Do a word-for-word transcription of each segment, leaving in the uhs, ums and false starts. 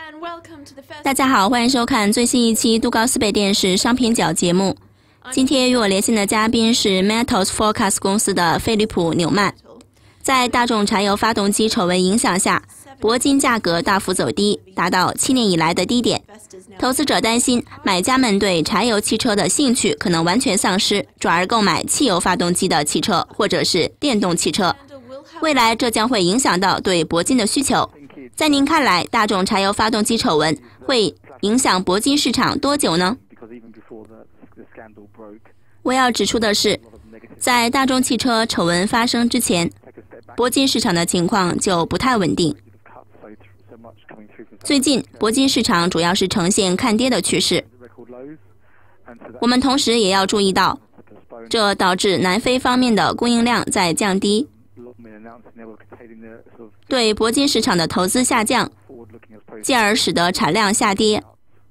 大家好，欢迎收看最新一期杜高斯贝电视商品角节目。今天与我连线的嘉宾是 Metals Forecast 公司的菲利普·纽曼。在大众柴油发动机丑闻影响下，铂金价格大幅走低，达到七年以来的低点。投资者担心买家们对柴油汽车的兴趣可能完全丧失，转而购买汽油发动机的汽车或者是电动汽车。未来这将会影响到对铂金的需求。在您看来，大众柴油发动机丑闻会影响铂金市场多久呢？我要指出的是，在大众汽车丑闻发生之前，铂金市场的情况就不太稳定。最近，铂金市场主要是呈现看跌的趋势。我们同时也要注意到，这导致南非方面的供应量在降低，对铂金市场的投资下降，进而使得产量下跌。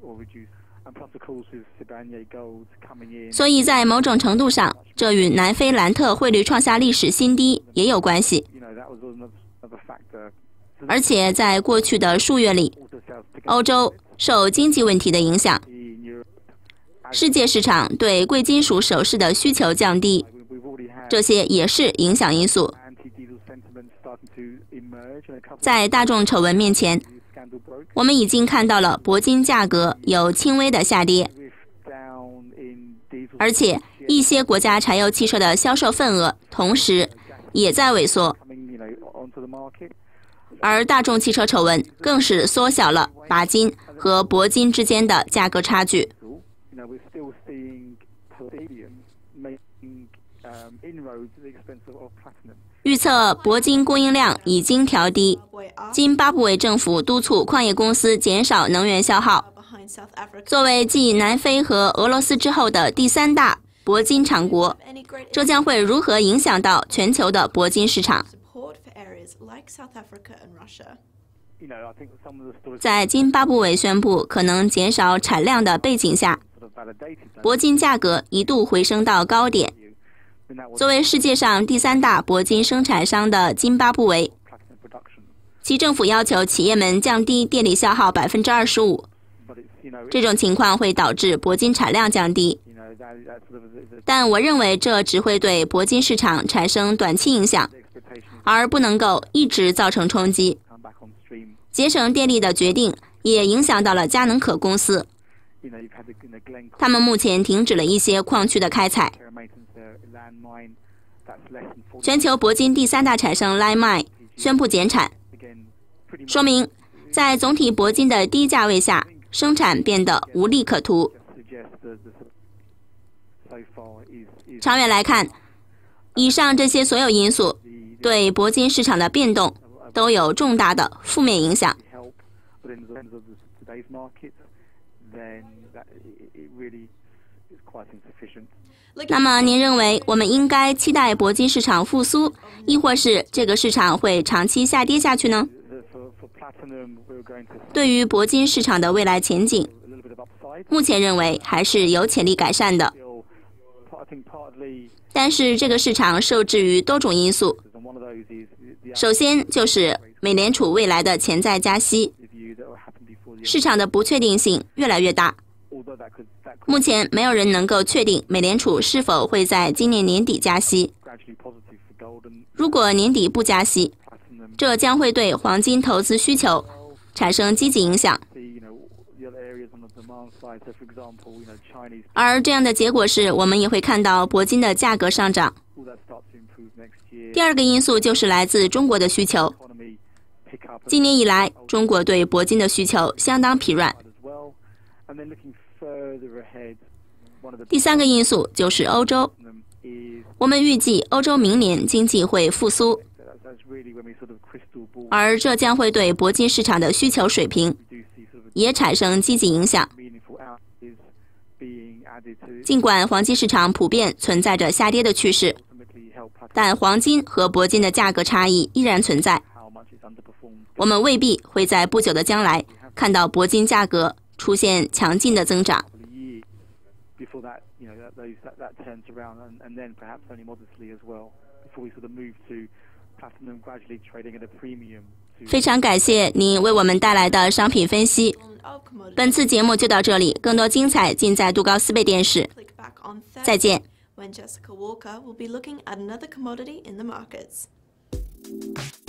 所以在某种程度上，这与南非兰特汇率创下历史新低也有关系。而且在过去的数月里，欧洲受经济问题的影响，世界市场对贵金属首饰的需求降低，这些也是影响因素。在大众丑闻面前，我们已经看到了铂金价格有轻微的下跌，而且一些国家柴油汽车的销售份额同时也在萎缩，而大众汽车丑闻更是缩小了钯金和铂金之间的价格差距。预测铂金供应量已经调低，津巴布韦政府督促矿业公司减少能源消耗。作为继南非和俄罗斯之后的第三大铂金产国，这将会如何影响到全球的铂金市场？在津巴布韦宣布可能减少产量的背景下，铂金价格一度回升到高点。作为世界上第三大铂金生产商的津巴布韦，其政府要求企业们降低电力消耗 百分之二十五， 这种情况会导致铂金产量降低。但我认为这只会对铂金市场产生短期影响，而不能够一直造成冲击。节省电力的决定也影响到了嘉能可公司，他们目前停止了一些矿区的开采。全球铂金第三大产生 Limemine 宣布减产，说明在总体铂金的低价位下，生产变得无利可图。长远来看，以上这些所有因素对铂金市场的变动都有重大的负面影响。那么您认为我们应该期待铂金市场复苏，亦或是这个市场会长期下跌下去呢？对于铂金市场的未来前景，目前认为还是有潜力改善的。但是这个市场受制于多种因素，首先就是美联储未来的潜在加息，市场的不确定性越来越大。目前没有人能够确定美联储是否会在今年年底加息。如果年底不加息，这将会对黄金投资需求产生积极影响。而这样的结果是，我们也会看到铂金的价格上涨。第二个因素就是来自中国的需求。今年以来，中国对铂金的需求相当疲软。第三个因素就是欧洲，我们预计欧洲明年经济会复苏，而这将会对铂金市场的需求水平也产生积极影响。尽管黄金市场普遍存在着下跌的趋势，但黄金和铂金的价格差异依然存在。我们未必会在不久的将来看到铂金价格出现强劲的增长。 非常感谢您为我们带来的商品分析。本次节目就到这里，更多精彩尽在杜高斯贝电视。再见。 When Jessica Walker will be looking at another commodity in the markets.